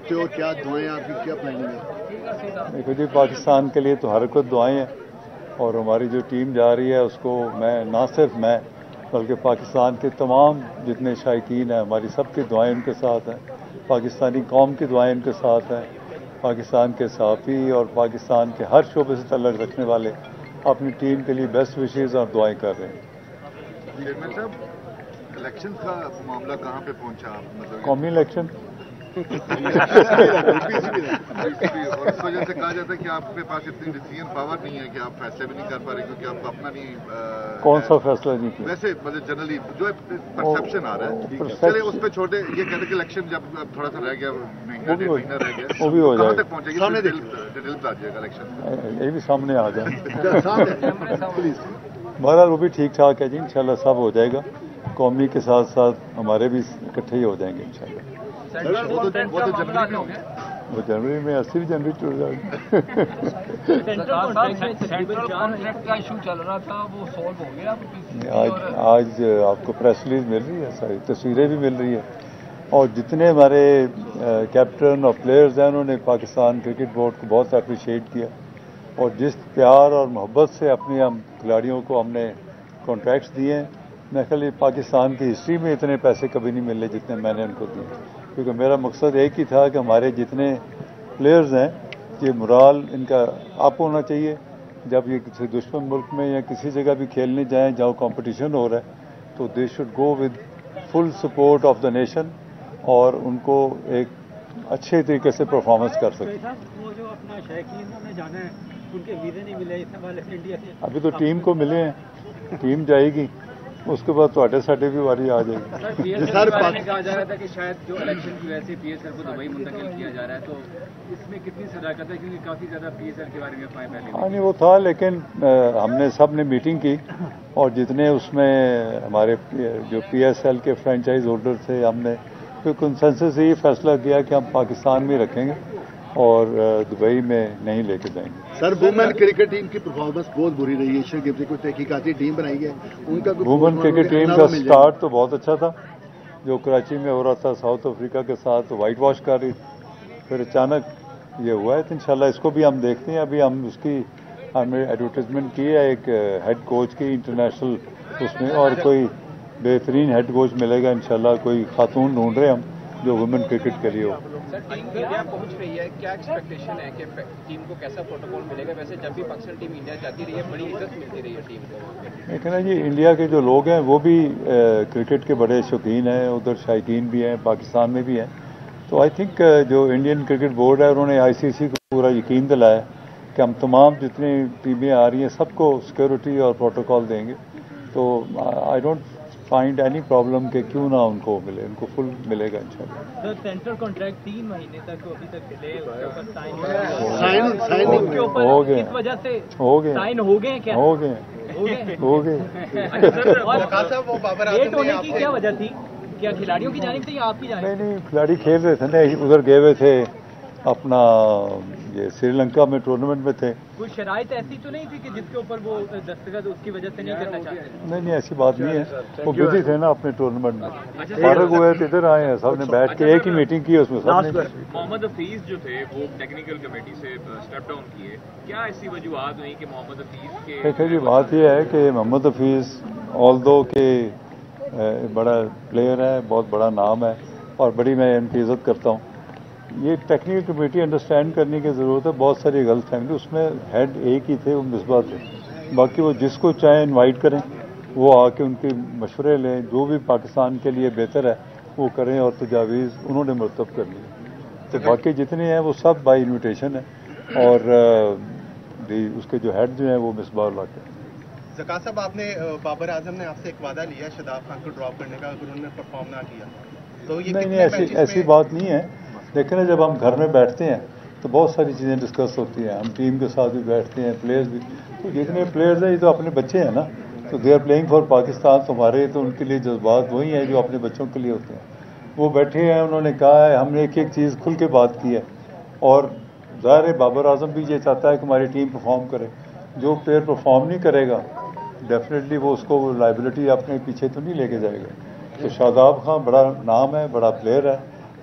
کرتے ہو, کیا دعائیں آپ کی, کیا پلاننگ ہے؟ دیکھو جی, پاکستان کے لیے تو ہر وقت دعائیں ہیں, اور ہماری جو ٹیم جا رہی ہے اس کو میں نہ صرف میں بلکہ پاکستان کے تمام جتنے شائقین ہیں ہماری سب کی دعائیں ان کے ساتھ ہیں, پاکستانی قوم کی دعائیں ان کے ساتھ ہیں, پاکستان کے صحافی اور پاکستان کے ہر شعبے سے تعلق رکھنے والے اپنی ٹیم کے لیے بیسٹ وشیز اور دعائیں کر رہے ہیں. چیئرمین صاحب, الیکشن کا معاملہ کہاں پہ پہنچا آپ, مطلب قومی الیکشن اور اس وجہ سے کہا جاتا ہے کہ آپ کے پاس اتنی ڈیسیژن پاور نہیں ہے کہ آپ فیصلے بھی نہیں کر پا رہے کیونکہ آپ کو اپنا نہیں. کون سا فیصلہ نہیں کیا؟ ویسے مطلب جنرلی جو پرسپشن آ رہا ہے, چلے اس پہ چھوٹے, یہ کہتے کہ الیکشن جب تھوڑا سا رہ گیا, مہینہ رہ گیا, وہ بھی ہو کہاں جائے تک پہنچے گی, ڈیٹیل آ جائے گا الیکشن, یہ بھی سامنے آ جائے. بہرحال وہ بھی ٹھیک ٹھاک ہے جی, انشاءاللہ سب ہو جائے گا. قومی کے ساتھ ساتھ ہمارے بھی اکٹھے ہی ہو جائیں گے انشاءاللہ. وہ جنوری میں 80 جنوری ٹوٹ جائے گی. آج آپ کو پریس ریلیز مل رہی ہے, ساری تصویریں بھی مل رہی ہے, اور جتنے ہمارے کیپٹن اور پلیئرز ہیں انہوں نے پاکستان کرکٹ بورڈ کو بہت اپریشیٹ کیا, اور جس پیار اور محبت سے اپنے ہم کھلاڑیوں کو ہم نے کانٹریکٹس دیے ہیں, میں خیال پاکستان کی ہسٹری میں اتنے پیسے کبھی نہیں ملے جتنے میں نے ان کو دیے, کیونکہ میرا مقصد ایک ہی تھا کہ ہمارے جتنے پلیئرز ہیں یہ مرال ان کا اپ ہونا چاہیے. جب یہ کسی دشمن ملک میں یا کسی جگہ بھی کھیلنے جائیں جہاں کمپٹیشن ہو رہا ہے تو they should go with full support of the nation, اور ان کو ایک اچھے طریقے سے پرفارمنس کر سکیں. وہ جو اپنا شائقین نے جانا ہے ان کے ویزے نہیں ملے اس والے انڈیا سے, ابھی تو ٹیم کو ملے ہیں, ٹیم جائے گی, اس کے بعد تھوڑے ساڈے بھی واری آ جائے گی. سر کہا جا رہا تھا کہ شاید جو الیکشن کی وجہ سے پی ایس ایل کو دبئی منتقل کیا جا رہا ہے, تو اس میں کتنی صداقت ہے, کیونکہ کافی زیادہ پی ایس ایل کے بارے میں پہلے. ہاں نہیں وہ تھا, لیکن ہم نے سب نے میٹنگ کی, اور جتنے اس میں ہمارے جو پی ایس ایل کے فرینچائز ہولڈر تھے, ہم نے کوئی کنسنسس سے یہ فیصلہ کیا کہ ہم پاکستان میں رکھیں گے اور دبئی میں نہیں لے کے جائیں گے. سر وومن کرکٹ ٹیم کی پرفارمنس بہت بری رہی ہے, ایشین گیمز کوئی تحقیقاتی ٹیم بنائی ہے ان کا, وومن کرکٹ ٹیم کا سٹارٹ تو بہت اچھا تھا, جو کراچی میں ہو رہا تھا ساؤتھ افریقہ کے ساتھ وائٹ واش کر رہی, پھر اچانک یہ ہوا ہے. تو انشاءاللہ اس کو بھی ہم دیکھتے ہیں. ابھی ہم اس کی ہم نے ایڈورٹیزمنٹ کی ہے ایک ہیڈ کوچ کی انٹرنیشنل اس میں, اور کوئی بہترین ہیڈ کوچ ملے گا انشاءاللہ, کوئی خاتون ڈھونڈ رہے ہم جو وومن کرکٹ کے لیے ہو. سر ٹیم انڈیا پہنچ رہی ہے, کیا ایکسپیکٹیشن ہے کہ ٹیم کو کیسا پروٹوکول ملے گا؟ ویسے جب بھی پاکستان ٹیم انڈیا جاتی رہی ہے بڑی عزت ملتی رہی ہے ٹیم کو. لیکن نا جی, انڈیا کے جو لوگ ہیں وہ بھی کرکٹ کے بڑے شوقین ہیں, ادھر شائقین بھی ہیں, پاکستان میں بھی ہیں. تو آئی تھنک جو انڈین کرکٹ بورڈ ہے انہوں نے آئی سی سی کو پورا یقین دلایا کہ ہم تمام جتنی ٹیمیں آ رہی ہیں سب کو سیکورٹی اور پروٹوکال دیں گے. تو I don't find any problem کہ کیوں نہ ان کو ملے, ان کو فل ملے گا انشاءاللہ. سر سینٹرل کانٹریکٹ 3 مہینے تک ابھی تک ڈیلے, اس کے اوپر سائن ہو گئے, اس وجہ سے ہو گئے, سائن ہو گئے, کیا ہو گئے, ہو گئے. لیٹ ہونے کی کیا وجہ تھی؟ کیا کھلاڑیوں کی جانب سے یا آپ کی جانب؟ نہیں, کھلاڑی کھیل رہے تھے نا, ادھر گئے ہوئے تھے اپنا یہ سری لنکا میں ٹورنامنٹ میں تھے. کوئی شرائط ایسی تو نہیں تھی کہ جس کے اوپر وہ دستخط اس کی وجہ سے نہیں کرنا چاہتے؟ نہیں, ایسی بات نہیں ہے, وہ بزی تھے نا اپنے ٹورنامنٹ میں, فارغ ہوئے تھے, ادھر آئے ہیں, سب نے بیٹھ کے ایک ہی میٹنگ کی, اس میں سب نے. محمد حفیظ جو تھے وہ ٹیکنیکل کمیٹی سے اسٹیپ ڈاؤن کیے, کیا ایسی وجوہات ہوئی کہ محمد حفیظ کے؟ دیکھیں جی, بات یہ ہے کہ محمد حفیظ آلدو کے بڑا پلیئر ہے, بہت بڑا نام ہے, اور بڑی میں ان کی عزت کرتا ہوں. یہ ٹیکنیکل کمیٹی انڈرسٹینڈ کرنے کی ضرورت ہے, بہت ساری غلط فہمی, اس میں ہیڈ ایک ہی تھے, وہ مصباح تھے. باقی وہ جس کو چاہیں انوائٹ کریں, وہ آ کے ان کے مشورے لیں, جو بھی پاکستان کے لیے بہتر ہے وہ کریں, اور تجاویز انہوں نے مرتب کرنی ہے. تو باقی جتنے ہیں وہ سب بائی انویٹیشن ہے, اور اس کے جو ہیڈ جو ہیں وہ مصباح اللہ کے. زکا صاحب, آپ نے بابر اعظم نے آپ سے ایک وعدہ لیا شاداب خان کو ڈراپ کرنے کا اگر انہوں نے پرفارم نہ کیا تو یہ نہیں, ایسی بات نہیں ہے. دیکھیں نا, جب ہم گھر میں بیٹھتے ہیں تو بہت ساری چیزیں ڈسکس ہوتی ہیں, ہم ٹیم کے ساتھ بھی بیٹھتے ہیں, پلیئرز بھی. تو جتنے پلیئرز ہیں یہ تو اپنے بچے ہیں نا, تو they are playing for Pakistan. تو ہمارے تو ان کے لیے جذبات وہی ہیں جو اپنے بچوں کے لیے ہوتے ہیں. وہ بیٹھے ہیں, انہوں نے کہا ہے, ہم نے ایک ایک چیز کھل کے بات کی ہے, اور ظاہر ہے بابر اعظم بھی یہ چاہتا ہے کہ ہماری ٹیم پرفارم کرے. جو پلیئر پرفارم نہیں کرے گا ڈیفینیٹلی وہ اس کو لائبلٹی اپنے پیچھے تو نہیں لے کے جائے گا. تو شاداب خان بڑا نام ہے, بڑا پلیئر ہے,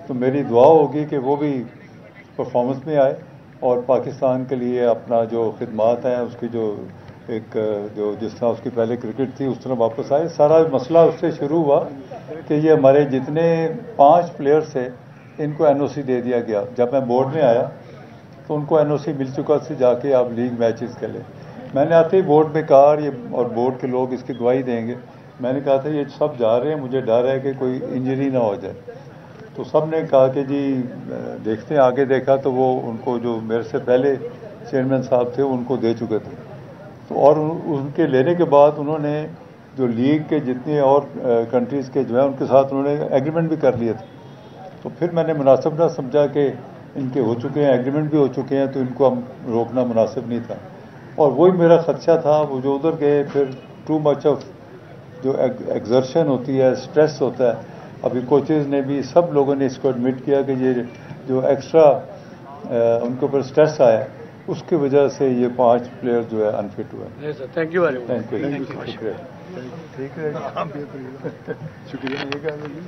تو میری دعا ہوگی کہ وہ بھی پرفارمنس میں آئے اور پاکستان کے لیے اپنا جو خدمات ہیں اس کی جو جس طرح اس کی پہلے کرکٹ تھی اس طرح واپس آئے. سارا مسئلہ اس سے شروع ہوا کہ یہ ہمارے جتنے 5 پلیئرس تھے ان کو این او سی دے دیا گیا. جب میں بورڈ میں آیا تو ان کو این او سی مل چکا سے جا کے آپ لیگ میچز کے لیں. میں نے آتے ہی بورڈ میں کہا اور بورڈ کے لوگ اس کی گواہی دیں گے, میں نے کہا تھا یہ سب جا رہے ہیں, مجھے ڈر ہے کہ کوئی انجری نہ ہو جائے. تو سب نے کہا کہ جی دیکھتے ہیں. آگے دیکھا تو وہ ان کو جو میرے سے پہلے چیئرمین صاحب تھے ان کو دے چکے تھے. تو اور ان کے لینے کے بعد انہوں نے جو لیگ کے جتنے اور کنٹریز کے جو ہیں ان کے ساتھ انہوں نے ایگریمنٹ بھی کر لیے تھے. تو پھر میں نے مناسب نہ سمجھا کہ ان کے ہو چکے ہیں, ایگریمنٹ بھی ہو چکے ہیں, تو ان کو ہم روکنا مناسب نہیں تھا. اور وہی میرا خدشہ تھا. وہ جو ادھر گئے پھر ٹو مچ آف جو ایگزرشن ہوتی ہے, اسٹریس ہوتا ہے. ابھی کوچز نے بھی سب لوگوں نے اس کو ایڈمٹ کیا کہ یہ جو ایکسٹرا ان کے اوپر اسٹریس آیا اس کی وجہ سے یہ 5 پلیئر جو ہے انفٹ ہوئے. Thank you very much. Thank you. شکریہ. ٹھیک ہے, شکریہ.